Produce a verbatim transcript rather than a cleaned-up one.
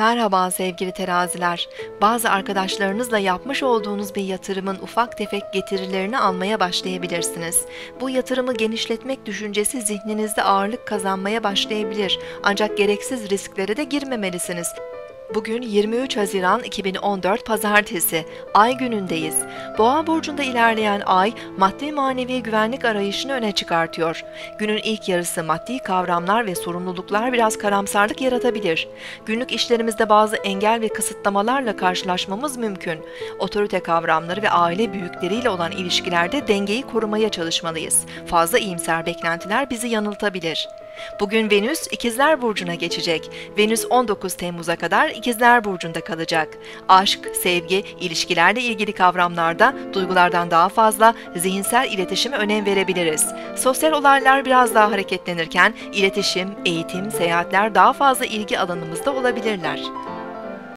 Merhaba sevgili teraziler. Bazı arkadaşlarınızla yapmış olduğunuz bir yatırımın ufak tefek getirilerini almaya başlayabilirsiniz. Bu yatırımı genişletmek düşüncesi zihninizde ağırlık kazanmaya başlayabilir. Ancak gereksiz risklere de girmemelisiniz. Bugün yirmi üç Haziran iki bin on dört Pazartesi, Ay günündeyiz. Boğa burcunda ilerleyen Ay, maddi manevi güvenlik arayışını öne çıkartıyor. Günün ilk yarısı maddi kavramlar ve sorumluluklar biraz karamsarlık yaratabilir. Günlük işlerimizde bazı engel ve kısıtlamalarla karşılaşmamız mümkün. Otorite kavramları ve aile büyükleriyle olan ilişkilerde dengeyi korumaya çalışmalıyız. Fazla iyimser beklentiler bizi yanıltabilir. Bugün Venüs İkizler Burcu'na geçecek. Venüs on dokuz Temmuz'a kadar İkizler Burcu'nda kalacak. Aşk, sevgi, ilişkilerle ilgili kavramlarda duygulardan daha fazla zihinsel iletişime önem verebiliriz. Sosyal olaylar biraz daha hareketlenirken iletişim, eğitim, seyahatler daha fazla ilgi alanımızda olabilirler.